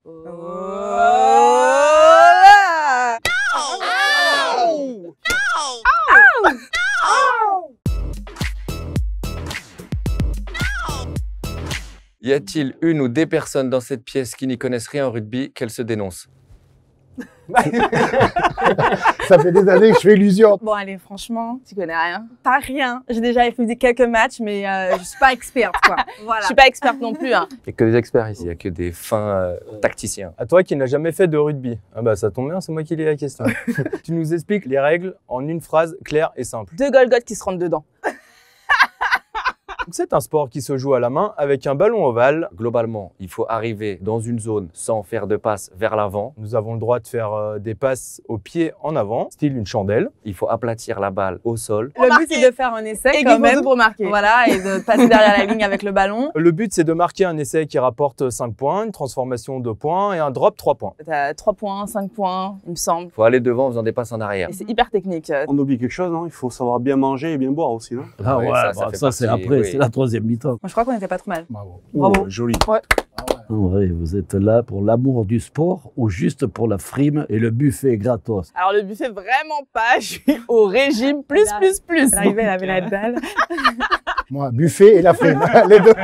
Y a-t-il une ou des personnes dans cette pièce qui n'y connaissent rien au rugby qu'elles se dénoncent? Ça fait des années que je fais illusion. Bon, allez, franchement, tu connais rien. T'as rien. J'ai déjà effectué quelques matchs, mais je suis pas experte, quoi. Voilà. Je suis pas experte non plus, hein. Il n'y a que des experts ici. Il n'y a que des fins tacticiens. À toi qui n'as jamais fait de rugby. Ah bah ça tombe bien, c'est moi qui lis la question. Tu nous expliques les règles en une phrase claire et simple. 2 Golgoth qui se rentrent dedans. C'est un sport qui se joue à la main avec un ballon ovale. Globalement, il faut arriver dans une zone sans faire de passe vers l'avant. Nous avons le droit de faire des passes au pied en avant, style une chandelle. Il faut aplatir la balle au sol. Le but, c'est de faire un essai quand même. Pour marquer. Voilà, et de passer derrière la ligne avec le ballon. Le but, c'est de marquer un essai qui rapporte 5 points, une transformation 2 points et un drop 3 points. T'as 3 points, 5 points, il me semble. Il faut aller devant en faisant des passes en arrière. Et c'est hyper technique. On oublie quelque chose, non? Il faut savoir bien manger et bien boire aussi, non? Ah ouais, fait ça c'est partie, après, oui. c'est la troisième mi-temps. Moi, je crois qu'on était pas trop mal. Bravo. Bravo. Joli. Ouais. En vrai, vous êtes là pour l'amour du sport ou juste pour la frime et le buffet gratos? Alors, le buffet, vraiment pas. Je suis au régime plus. L'arrivée, elle avait la dalle. Moi, buffet et la frime. Les deux.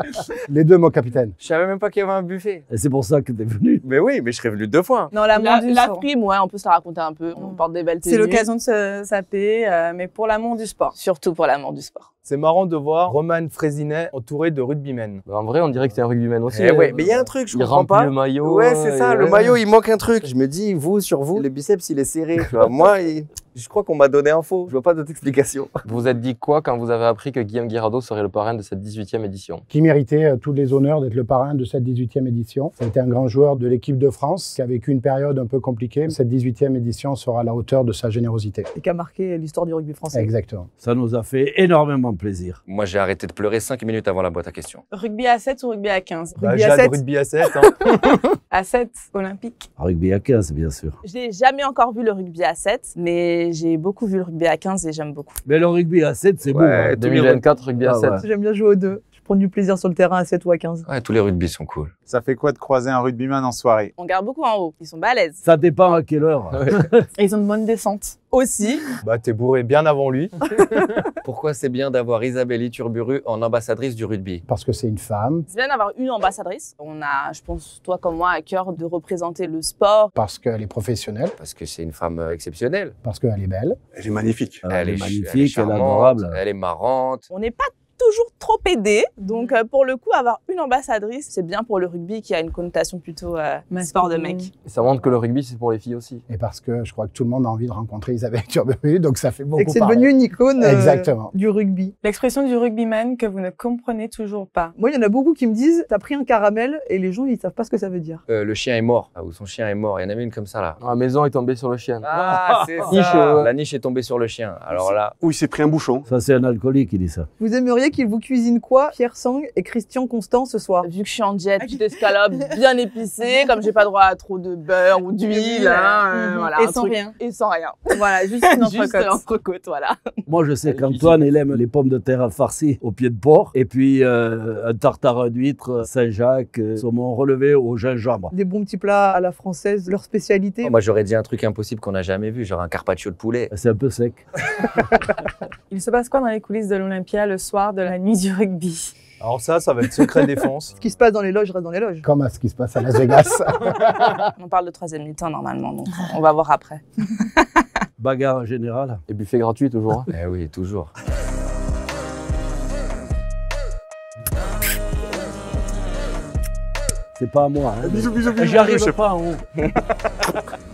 Les deux, mon capitaine. Je savais même pas qu'il y avait un buffet. Et c'est pour ça que t'es venu. Mais oui, mais je serais venu 2 fois. Non, l'amour du sport. La frime, ouais, on peut se la raconter un peu. On porte des belles tenues. C'est l'occasion de se saper, mais pour l'amour du sport. Surtout pour l'amour du sport. C'est marrant de voir Roman Frézinet entouré de rugbymen. Bah, en vrai, on dirait que c'est un rugbyman aussi. Ouais, mais il y a un truc, je comprends remplit pas. le maillot. Ouais, c'est ça, le maillot, il manque un truc. Je me dis, vous, sur vous, le biceps, il est serré. Tu vois. Moi, je crois qu'on m'a donné info. Je vois pas d'autre explication. Vous vous êtes dit quoi quand vous avez appris que Guillaume Guirado serait le parrain de cette 18e édition? Qui méritait tous les honneurs d'être le parrain de cette 18e édition. C'était un grand joueur de l'équipe de France qui a vécu une période un peu compliquée. Cette 18e édition sera à la hauteur de sa générosité. Et qui a marqué l'histoire du rugby français. Exactement. Ça nous a fait énormément plaisir. Moi, j'ai arrêté de pleurer 5 minutes avant la boîte à questions. Rugby à 7 ou rugby à 15? Bah, Rugby j'ai à 7. rugby à 7. Hein. À 7, olympique. Rugby à 15, bien sûr. Je n'ai jamais encore vu le rugby à 7, mais j'ai beaucoup vu le rugby à 15 et j'aime beaucoup. Mais le rugby à 7, c'est beau. Hein. 2024, rugby à 7. Ouais. J'aime bien jouer aux deux. Je prends du plaisir sur le terrain à 7 ou à 15. Ouais, tous les rugby sont cool. Ça fait quoi de croiser un rugbyman en soirée? On garde beaucoup en haut. Ils sont balèzes. Ça dépend à quelle heure. Et ils ont de bonnes descentes. Aussi. Bah t'es bourré bien avant lui. Pourquoi c'est bien d'avoir Isabelle Iturburu en ambassadrice du rugby? Parce que c'est une femme, C'est bien d'avoir une ambassadrice. On a, je pense, toi comme moi, à cœur de représenter le sport. parce qu'elle est professionnelle, Parce que c'est une femme exceptionnelle. parce qu'elle est belle. Elle est magnifique. Elle est magnifique, elle est charmante, adorable. Elle est marrante. On n'est pas toujours trop aidé. Donc, pour le coup, avoir une ambassadrice, c'est bien pour le rugby qui a une connotation plutôt sport de mec. Et ça montre que le rugby, c'est pour les filles aussi. Et parce que je crois que tout le monde a envie de rencontrer Isabelle Turburu, donc ça fait beaucoup Et que c'est parler. devenu une icône Exactement. du rugby. L'expression du rugbyman que vous ne comprenez toujours pas. Moi, il y en a beaucoup qui me disent « t'as pris un caramel » et les gens, ils savent pas ce que ça veut dire. Le chien est mort. Ou son chien est mort. Il y en avait une comme ça là. La maison est tombée sur le chien. Ah, c'est Niche, ça. ouais. La niche est tombée sur le chien. Alors là, Ou il s'est pris un bouchon. Ça, c'est un alcoolique qui dit ça. Vous aimeriez qu'il vous cuisine quoi, Pierre Sang et Christian Constant, ce soir? Vu que je suis en diète, petite escalope bien épicée, comme j'ai pas droit à trop de beurre ou d'huile, voilà, Et un sans truc- rien. Et sans rien. Voilà, juste une Juste entrecôte. l'entrecôte, voilà. Moi, je sais qu'Antoine, il aime les pommes de terre farcies au pied de porc et puis un tartare d'huîtres Saint-Jacques, saumon relevé au gingembre. Des bons petits plats à la française, leur spécialité. moi j'aurais dit un truc impossible qu'on n'a jamais vu, genre un carpaccio de poulet. C'est un peu sec. Il se passe quoi dans les coulisses de l'Olympia le soir de la nuit du rugby? Alors ça va être secret défense. Ce qui se passe dans les loges reste dans les loges. Comme à ce qui se passe à Las Vegas. On parle de troisième mi-temps normalement, donc on va voir après. Bagarre en général. Et buffet gratuit toujours. Eh oui, toujours. C'est pas à moi. Hein. Bisous, bisous, bisous. J'y arrive chef. pas en haut.